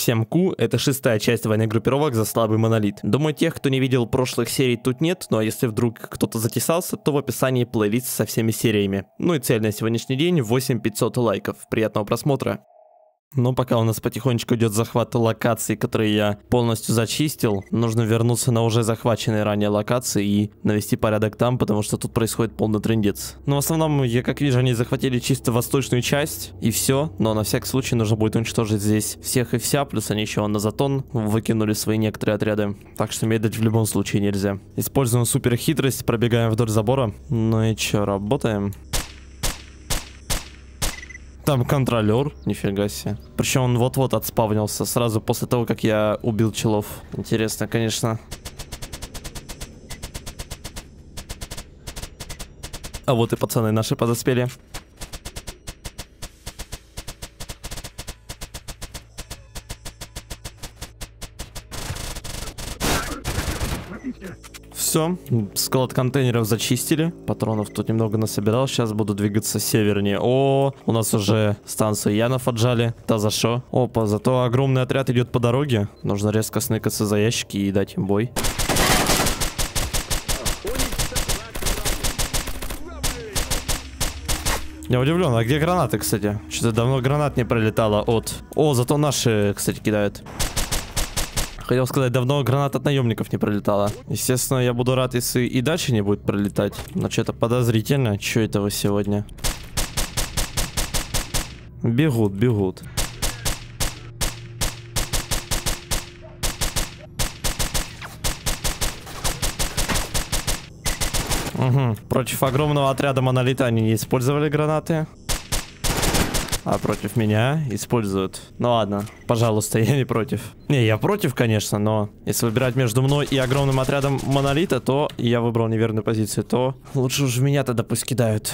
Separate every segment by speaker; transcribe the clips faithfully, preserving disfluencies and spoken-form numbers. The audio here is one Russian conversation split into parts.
Speaker 1: семь ку — это шестая часть войны группировок за слабый монолит. Думаю, тех, кто не видел прошлых серий, тут нет, но если вдруг кто-то затесался, то в описании плейлист со всеми сериями. Ну и цель на сегодняшний день — восемь тысяч пятьсот лайков. Приятного просмотра. Но пока у нас потихонечку идет захват локаций, которые я полностью зачистил, нужно вернуться на уже захваченные ранее локации и навести порядок там, потому что тут происходит полный трындец. Но в основном, я как вижу, они захватили чисто восточную часть, и все. Но на всякий случай нужно будет уничтожить здесь всех и вся, плюс они еще на Затон выкинули свои некоторые отряды. Так что медлить в любом случае нельзя. Используем супер хитрость, пробегаем вдоль забора. Ну и че, работаем? Там контролер, нифига себе. Причем он вот-вот отспавнился сразу после того, как я убил челов. Интересно, конечно. А вот и пацаны наши подоспели. Все, склад контейнеров зачистили. Патронов тут немного насобирал. Сейчас буду двигаться севернее. О, у нас уже станцию Янов отжали. Да за что? Опа, зато огромный отряд идет по дороге. Нужно резко сныкаться за ящики и дать им бой. Я удивлен, а где гранаты, кстати? Что-то давно гранат не пролетало от... О, зато наши, кстати, кидают. Хотел сказать, давно гранат от наемников не пролетала. Естественно, я буду рад, если и дальше не будет пролетать. Но что-то подозрительно. Что это вы сегодня? Бегут, бегут. Угу. Против огромного отряда монолита они не использовали гранаты. А против меня используют. Ну ладно, пожалуйста, я не против. Не, я против, конечно, но если выбирать между мной и огромным отрядом монолита, то я выбрал неверную позицию, то лучше уж меня тогда пусть кидают.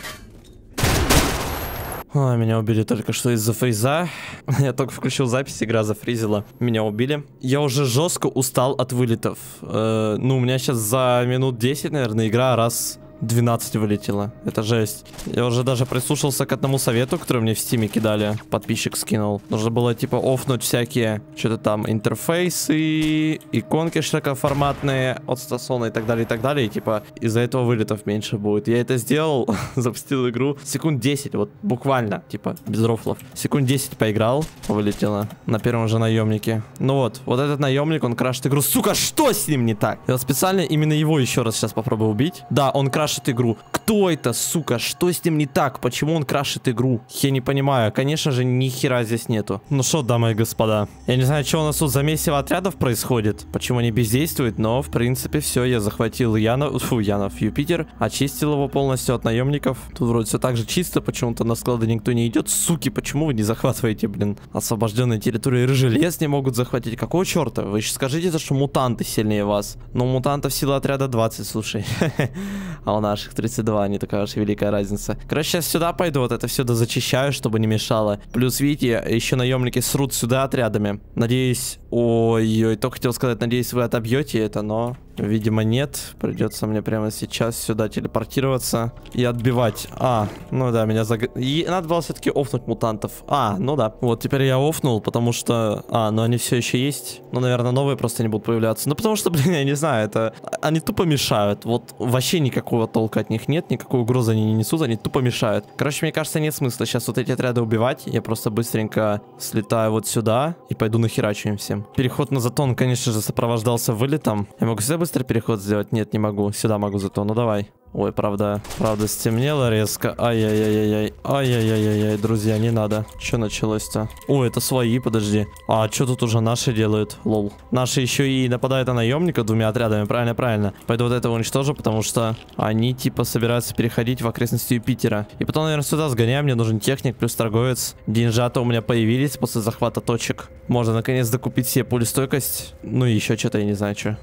Speaker 1: Ой, меня убили только что из-за фриза. Я только включил запись, игра зафризила. Меня убили. Я уже жестко устал от вылетов. Э, ну, у меня сейчас за минут десять, наверное, игра раз... двенадцать вылетело. Это жесть. Я уже даже прислушался к одному совету, который мне в стиме кидали. Подписчик скинул. Нужно было типа офнуть всякие что-то там интерфейсы, иконки широкоформатные от Стасона и так далее, и так далее. И типа из-за этого вылетов меньше будет. Я это сделал, запустил игру. Секунд десять, вот буквально, типа без рофлов. Секунд десять поиграл, вылетело на первом же наемнике. Ну вот, вот этот наемник, он крашит игру. Сука, что с ним не так? Я специально именно его еще раз сейчас попробую убить. Да, он крашит игру. Кто это, сука? Что с ним не так? Почему он крашит игру? Я не понимаю. Конечно же, ни хера здесь нету. Ну что, дамы и господа. Я не знаю, что у нас тут за месиво отрядов происходит. Почему они бездействуют, но, в принципе, все. Я захватил Янов... Фу, Янов, Юпитер. Очистил его полностью от наемников. Тут вроде все так же чисто. Почему-то на склады никто не идет. Суки, почему вы не захватываете, блин, освобожденные территории? Рыжий лес не могут захватить. Какого черта? Вы еще скажите, за что мутанты сильнее вас. Но у мутантов сила отряда двадцать, слушай. А у наших тридцать два, не такая уж великая разница. Короче, сейчас сюда пойду, вот это все дозачищаю, чтобы не мешало. Плюс, видите, еще наемники срут сюда отрядами. Надеюсь, ой-ой, только хотел сказать, надеюсь, вы отобьете это, но... Видимо, нет. Придется мне прямо сейчас сюда телепортироваться и отбивать. А, ну да, меня заг... И надо было все-таки офнуть мутантов. А, ну да. Вот теперь я офнул, потому что... А, ну они все еще есть. Ну, наверное, новые просто не будут появляться. Ну, потому что, блин, я не знаю, это... Они тупо мешают. Вот вообще никакого толка от них нет, никакой угрозы они не несут, они тупо мешают. Короче, мне кажется, нет смысла сейчас вот эти отряды убивать. Я просто быстренько слетаю вот сюда и пойду нахерачу им всем. Переход на Затон, конечно же, сопровождался вылетом. Я могу сюда быстро переход сделать? Нет, не могу. Сюда могу зато. Ну давай. Ой, правда, правда стемнело резко. Ай-яй-яй-яй. Ай-яй-яй-яй, друзья, не надо. Что началось-то? О, это свои, подожди. А что тут уже наши делают? Лол. Наши еще и нападают на наемника двумя отрядами. Правильно, правильно. Пойду вот этого уничтожу, потому что они типа собираются переходить в окрестности Юпитера. И потом, наверное, сюда сгоняем. Мне нужен техник плюс торговец. Деньжата у меня появились после захвата точек. Можно наконец докупить себе пулестойкость. Ну и еще что-то, я не знаю, что.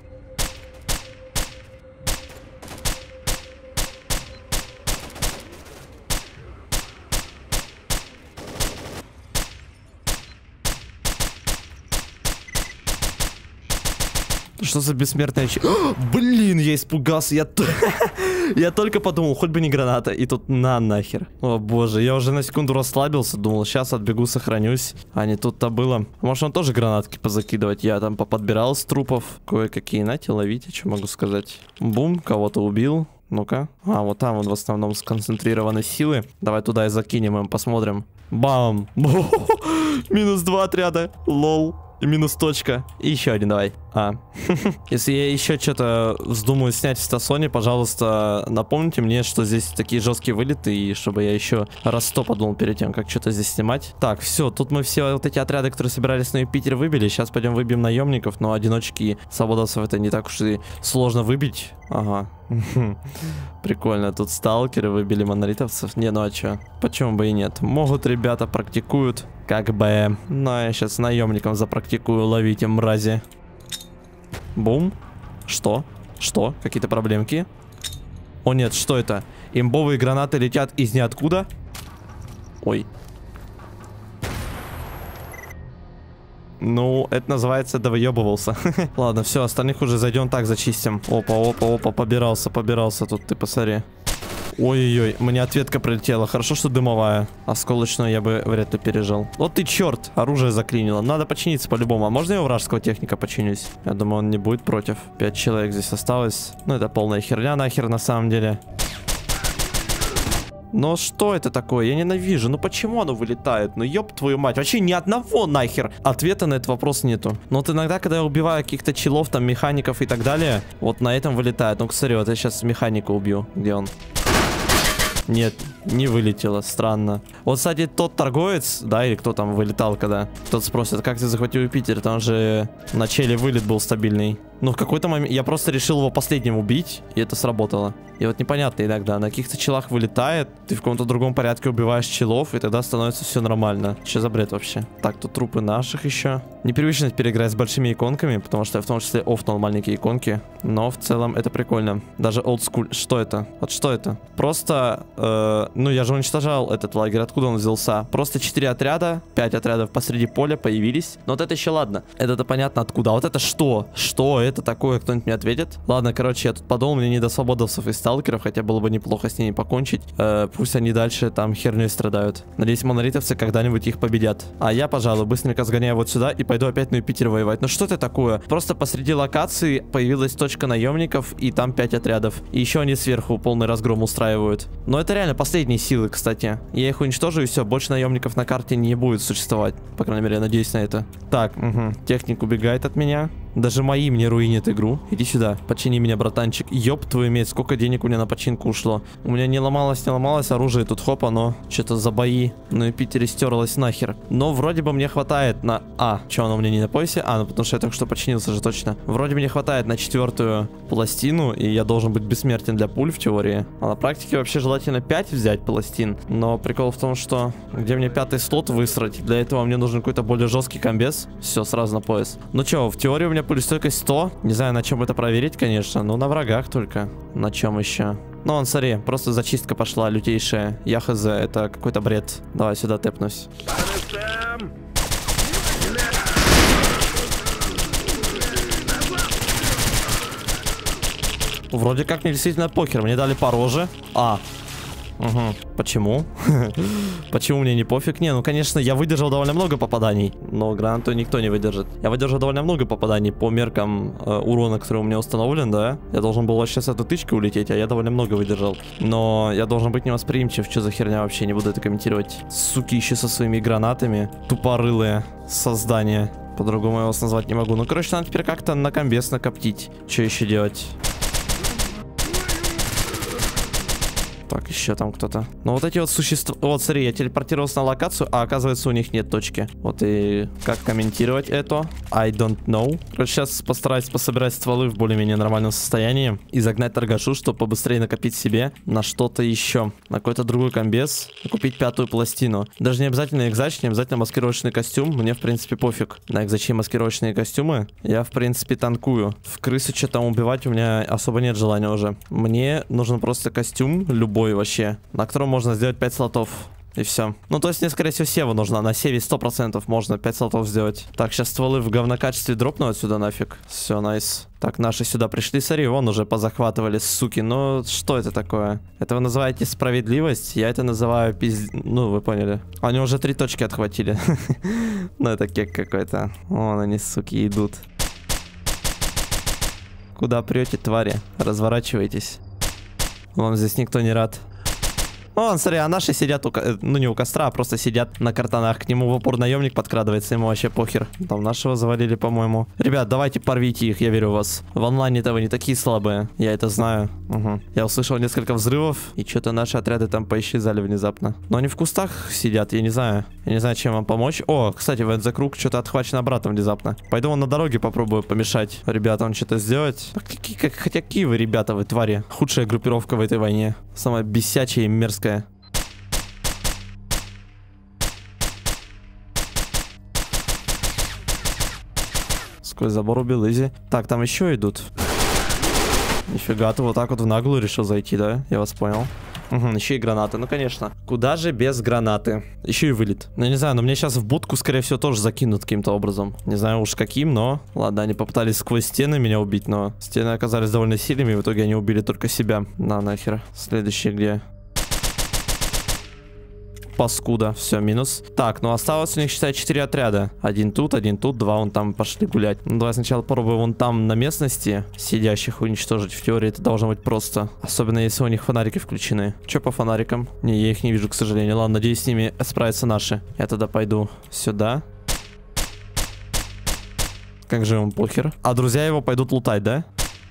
Speaker 1: Что за бессмертная ч... Блин, я испугался. Я, я только подумал, хоть бы не граната. И тут на нахер. О боже, я уже на секунду расслабился. Думал, сейчас отбегу, сохранюсь. А не тут-то было. Может, он тоже гранатки позакидывать. Я там поподбирал с трупов. Кое-какие, нате, ловите, что могу сказать. Бум, кого-то убил. Ну-ка. А, вот там вот в основном сконцентрированы силы. Давай туда и закинем им, посмотрим. Бам! Минус два отряда. Лол. И минус точка. И еще один давай. А. Если я еще что-то вздумаю снять в Стасоне, пожалуйста, напомните мне, что здесь такие жесткие вылеты, и чтобы я еще раз сто подумал перед тем, как что-то здесь снимать. Так, все, тут мы все вот эти отряды, которые собирались на Юпитер, выбили. Сейчас пойдем выбьем наемников, но одиночки свободовцев это не так уж и сложно выбить. Ага. Прикольно, тут сталкеры выбили монолитовцев. Не, ну а чё? Почему бы и нет? Могут ребята, практикуют. Как бы. Но я сейчас наемникам запрактикую, ловите, мрази. Бум. Что? Что? Какие-то проблемки? О нет, что это? Имбовые гранаты летят из ниоткуда? Ой. Ну, это называется довыебывался. Ладно, все, остальных уже зайдем так зачистим. Опа, опа, опа, побирался, побирался тут, ты посмотри. Ой-ой-ой, мне ответка прилетела. Хорошо, что дымовая. Осколочную я бы вряд ли пережил. Вот ты черт, оружие заклинило. Надо починиться по-любому. А можно я у вражеского техника починюсь? Я думаю, он не будет против. Пять человек здесь осталось. Ну, это полная херня нахер на самом деле. Но что это такое? Я ненавижу. Ну почему оно вылетает? Ну ёб твою мать. Вообще ни одного нахер. Ответа на этот вопрос нету. Но вот иногда, когда я убиваю каких-то челов, там, механиков и так далее, вот на этом вылетает. Ну, кстати, вот я сейчас механика убью. Где он? Нет, не вылетело, странно. Вот, кстати, тот торговец, да, или кто там вылетал когда, тот спросит, как ты захватил Юпитер, там же в начале вылет был стабильный. Но в какой-то момент я просто решил его последним убить, и это сработало. И вот непонятно иногда, на каких-то челах вылетает, ты в каком-то другом порядке убиваешь челов, и тогда становится все нормально. Что за бред вообще? Так, тут трупы наших еще. Непривычно теперь играть с большими иконками, потому что я в том числе офнул маленькие иконки. Но в целом это прикольно. Даже олдскуль. Что это? Вот что это? Просто, э, ну я же уничтожал этот лагерь, откуда он взялся? Просто четыре отряда, пять отрядов посреди поля появились. Но вот это еще ладно. Это-то понятно откуда. А вот это что? Что это такое? Кто-нибудь мне ответит? Ладно, короче, я тут подумал, мне не до свободовцев и сталкеров, хотя было бы неплохо с ними покончить. Э, пусть они дальше там херней страдают. Надеюсь, монолитовцы когда-нибудь их победят. А я, пожалуй, быстренько сгоняю вот сюда и пойду опять на Юпитер воевать. Ну что это такое? Просто посреди локации появилась точка наемников, и там пять отрядов. И еще они сверху полный разгром устраивают. Но это реально последние силы, кстати. Я их уничтожу, и все, больше наемников на карте не будет существовать. По крайней мере, я надеюсь на это. Так, угу. Техник убегает от меня. Даже мои мне руинят игру. Иди сюда, почини меня, братанчик. Ёб твою медь, сколько денег у меня на починку ушло. У меня не ломалось, не ломалось оружие, тут хоп, оно что-то за бои на Юпитере стерлось нахер. Но вроде бы мне хватает на... А, что оно у меня не на поясе? А, ну потому что я только что починился же точно. Вроде мне хватает на четвертую пластину, и я должен быть бессмертен для пуль в теории. А на практике вообще желательно пять взять пластин. Но прикол в том, что где мне пятый слот высрать? Для этого мне нужен какой-то более жесткий комбез. Все, сразу на пояс. Ну что, в теории у меня пулестойкость сто. Не знаю, на чем это проверить, конечно. Но на врагах только. На чем еще? Ну, он, смотри, просто зачистка пошла лютейшая. Я хз, это какой-то бред. Давай сюда тэпнусь. Вроде как мне действительно покер. Мне дали по роже. А. Угу. Почему? Почему мне не пофиг? Не, ну конечно, я выдержал довольно много попаданий, но гранату никто не выдержит. Я выдержал довольно много попаданий по меркам э, урона, который у меня установлен, да? Я должен был вообще с этой тычкой улететь, а я довольно много выдержал. Но я должен быть невосприимчив. Что за херня вообще? Не буду это комментировать. Суки еще со своими гранатами. Тупорылые создания. По-другому я вас назвать не могу. Ну, короче, надо теперь как-то на комбез накоптить. Что еще делать? Так, еще там кто-то. Ну вот эти вот существа... Вот, смотри, я телепортировался на локацию, а оказывается у них нет точки. Вот и как комментировать это? I don't know. Короче, сейчас постараюсь пособирать стволы в более-менее нормальном состоянии и загнать торгашу, чтобы побыстрее накопить себе на что-то еще. На какой-то другой комбез. Купить пятую пластину. Даже не обязательно экзач, не обязательно маскировочный костюм. Мне, в принципе, пофиг. На экзачи маскировочные костюмы я, в принципе, танкую. В крысу что-то там убивать у меня особо нет желания уже. Мне нужен просто костюм, любой вообще, на котором можно сделать пять слотов. И все. Ну, то есть мне, скорее всего, сева нужна. На севе сто процентов можно пять слотов сделать. Так, сейчас стволы в говнокачестве дропну отсюда нафиг. Все, найс. Так, наши сюда пришли, смотри, вон уже позахватывали, суки. Ну, что это такое? Это вы называете справедливость? Я это называю пиз... Ну, вы поняли. Они уже три точки отхватили. Ну, это кек какой-то. Вон они, суки, идут. Куда прете, твари? Разворачивайтесь. Вон здесь никто не рад. Вон, смотри, а наши сидят, у, ну не у костра, а просто сидят на картонах. К нему в упор наемник подкрадывается, ему вообще похер. Там нашего завалили, по-моему. Ребят, давайте порвите их, я верю в вас. В онлайне-то вы не такие слабые, я это знаю. Угу. Я услышал несколько взрывов, и что-то наши отряды там поисчезали внезапно. Но они в кустах сидят, я не знаю. Я не знаю, чем вам помочь. О, кстати, в за круг что-то отхвачено обратно внезапно. Пойду вон на дороге попробую помешать ребятам что-то сделать. Какие, как, хотя какие вы ребята, вы твари. Худшая группировка в этой войне. Самая бесячая и мерзкая. Сквозь забор убил, изи. Так, там еще идут. Нифига, ты вот так вот в наглую решил зайти, да? Я вас понял. Угу, еще и гранаты, ну конечно. Куда же без гранаты? Еще и вылет. Ну, я не знаю, но мне сейчас в будку, скорее всего, тоже закинут каким-то образом. Не знаю уж каким, но... Ладно, они попытались сквозь стены меня убить, но... Стены оказались довольно сильными, и в итоге они убили только себя. На, нахер. Следующий где? Паскуда. Все, минус. Так, ну осталось у них, считай, четыре отряда. Один тут, один тут, два вон там пошли гулять. Ну, давай сначала попробуем вон там на местности сидящих уничтожить. В теории это должно быть просто. Особенно если у них фонарики включены. Че по фонарикам? Не, я их не вижу, к сожалению. Ладно, надеюсь, с ними справятся наши. Я тогда пойду сюда. Как же ему похер. А друзья его пойдут лутать, да?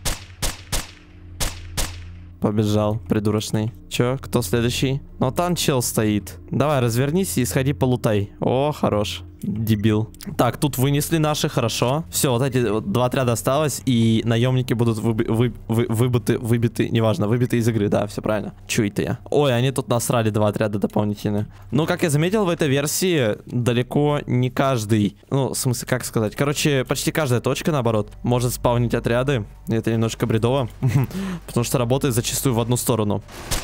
Speaker 1: Побежал, придурочный. Чё, кто следующий? Ну, там чел стоит. Давай, развернись и сходи полутай. О, хорош. Дебил. Так, тут вынесли наши, хорошо. Все, вот эти вот два отряда осталось, и наемники будут выби вы вы выбиты, выбиты, неважно, выбиты из игры, да, все правильно. Чё это я? Ой, они тут насрали два отряда дополнительные. Ну, как я заметил, в этой версии далеко не каждый, ну, в смысле, как сказать, короче, почти каждая точка, наоборот, может спаунить отряды. Это немножко бредово, потому что работает зачастую в одну сторону.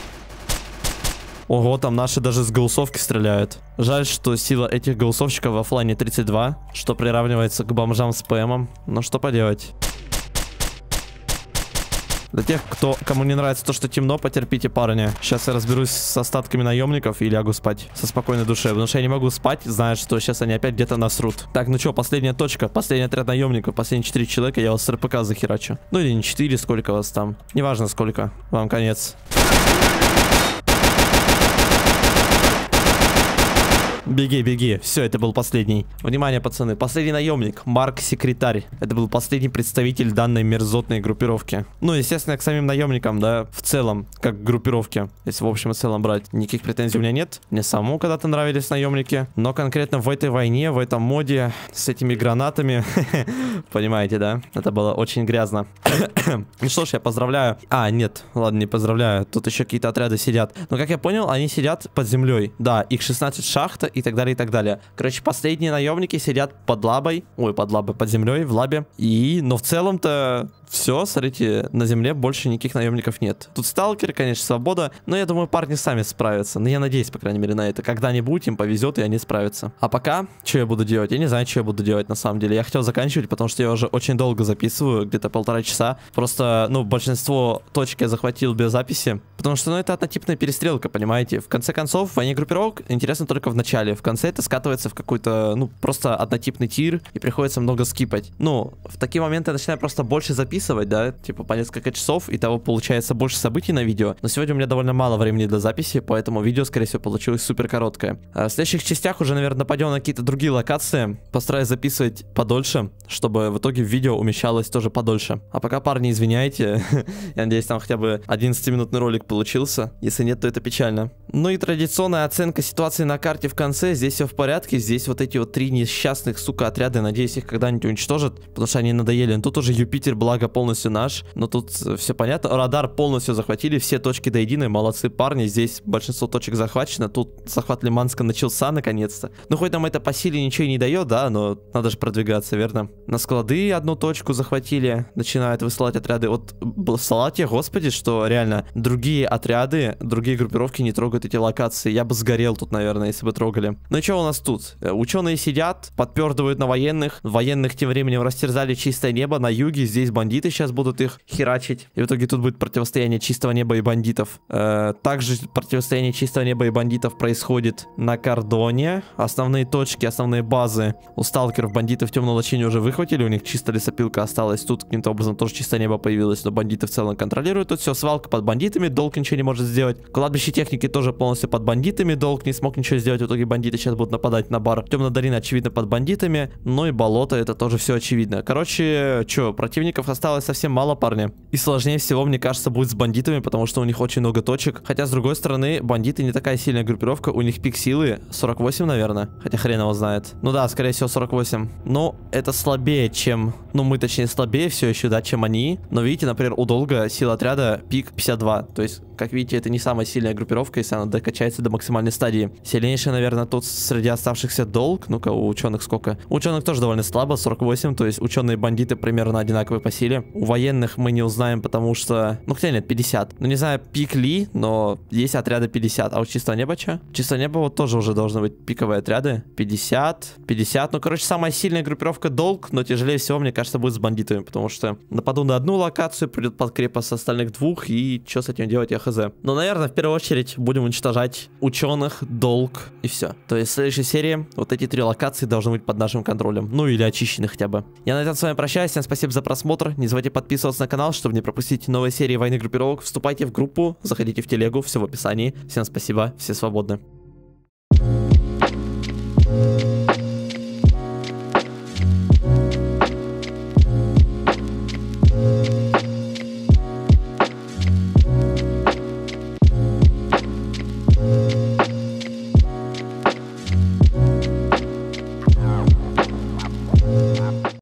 Speaker 1: Ого, там наши даже с голосовки стреляют. Жаль, что сила этих голосовщиков в оффлайне тридцать два, что приравнивается к бомжам с ПМом. Но что поделать. Для тех, кто, кому не нравится то, что темно, потерпите, парни. Сейчас я разберусь с остатками наемников и лягу спать со спокойной душой. Потому что я не могу спать, зная, что сейчас они опять где-то насрут. Так, ну что, последняя точка. Последний отряд наемников. Последние четыре человека. Я вас с РПК захерачу. Ну или не четыре, сколько вас там. Неважно сколько. Вам конец. Беги, беги. Все, это был последний. Внимание, пацаны. Последний наемник. Марк Секретарь. Это был последний представитель данной мерзотной группировки. Ну, естественно, к самим наемникам, да, в целом, как к группировке. Если в общем и целом брать. Никаких претензий у меня нет. Мне самому когда-то нравились наемники. Но конкретно в этой войне, в этом моде, с этими гранатами, понимаете, да? Это было очень грязно. Ну что ж, я поздравляю. А, нет, ладно, не поздравляю. Тут еще какие-то отряды сидят. Но, как я понял, они сидят под землей. Да, их шестнадцать шахта и так далее, и так далее. Короче, последние наемники сидят под лабой. Ой, под лабой, под землей, в лабе. И, но в целом-то все, смотрите, на земле больше никаких наемников нет. Тут сталкеры, конечно, свобода, но я думаю, парни сами справятся. Но я надеюсь, по крайней мере, на это. Когда-нибудь им повезет, и они справятся. А пока, что я буду делать? Я не знаю, что я буду делать на самом деле. Я хотел заканчивать, потому что я уже очень долго записываю, где-то полтора часа. Просто, ну, большинство точек я захватил без записи. Потому что, ну, это однотипная перестрелка, понимаете? В конце концов, в войне группировок интересно только в начале. В конце это скатывается в какой-то, ну, просто однотипный тир, и приходится много скипать. Ну, в такие моменты я начинаю просто больше записывать. Да, типа по несколько часов, и того получается больше событий на видео. Но сегодня у меня довольно мало времени для записи, поэтому видео, скорее всего, получилось супер короткое. А в следующих частях уже, наверное, нападем на какие-то другие локации. Постараюсь записывать подольше, чтобы в итоге видео умещалось тоже подольше. А пока, парни, извиняйте. Я надеюсь, там хотя бы одиннадцатиминутный ролик получился. Если нет, то это печально. Ну и традиционная оценка ситуации на карте в конце. Здесь все в порядке. Здесь вот эти вот три несчастных, сука, отряда. Надеюсь, их когда-нибудь уничтожат, потому что они надоели. Но тут уже Юпитер, благо, полностью наш. Но тут все понятно. Радар полностью захватили. Все точки до единой. Молодцы парни. Здесь большинство точек захвачено. Тут захват Лиманска начался наконец-то. Ну, хоть нам это по силе ничего не дает, да, но надо же продвигаться, верно? На склады одну точку захватили. Начинают высылать отряды. Вот слава тебе, господи, что реально другие другие отряды, другие группировки не трогают эти локации. Я бы сгорел тут, наверное, если бы трогали. Ну и что у нас тут? Ученые сидят, подпердывают на военных. Военных тем временем растерзали чистое небо на юге. Здесь бандиты сейчас будут их херачить. И в итоге тут будет противостояние чистого неба и бандитов. Э, также противостояние чистого неба и бандитов происходит на кордоне. Основные точки, основные базы у сталкеров бандитов темной лощине уже выхватили. У них чисто лесопилка осталась. Тут каким-то образом тоже чистое небо появилось. Но бандиты в целом контролируют. Тут все, свалка под бандитами. Долг ничего не может сделать. Кладбище техники тоже полностью под бандитами. Долг не смог ничего сделать. В итоге бандиты сейчас будут нападать на бар. Темная долина, очевидно, под бандитами. Ну и болото, это тоже все очевидно. Короче, что, противников осталось совсем мало, парни. И сложнее всего, мне кажется, будет с бандитами, потому что у них очень много точек. Хотя, с другой стороны, бандиты не такая сильная группировка. У них пик силы сорок восемь, наверное. Хотя хрен его знает. Ну да, скорее всего, сорок восемь. Но это слабее, чем... Ну, мы, точнее, слабее все еще, да, чем они. Но видите, например, у Долга сила отряда пик пятьдесят два. То есть, как видите, это не самая сильная группировка, если она докачается до максимальной стадии. Сильнейший, наверное, тут среди оставшихся Долг. Ну-ка, у ученых сколько? У ученых тоже довольно слабо, сорок восемь. То есть, ученые-бандиты примерно одинаковые по силе. У военных мы не узнаем, потому что... Ну, хотя нет, пятьдесят. Ну, не знаю, пик ли, но есть отряды пятьдесят. А у чистого неба что? Чистого неба вот тоже уже должны быть пиковые отряды. пятьдесят, пятьдесят. Ну, короче, самая сильная группировка Долг, но тяжелее всего, мне кажется, будет с бандитами, потому что нападу на одну локацию, придет подкрепа с остальных двух, и что с этим делать, я хз. Но, наверное, в первую очередь будем уничтожать ученых, Долг, и все. То есть в следующей серии вот эти три локации должны быть под нашим контролем. Ну, или очищены хотя бы. Я на этом с вами прощаюсь, всем спасибо за просмотр. Не забывайте подписываться на канал, чтобы не пропустить новые серии войны группировок. Вступайте в группу, заходите в телегу, все в описании. Всем спасибо, все свободны.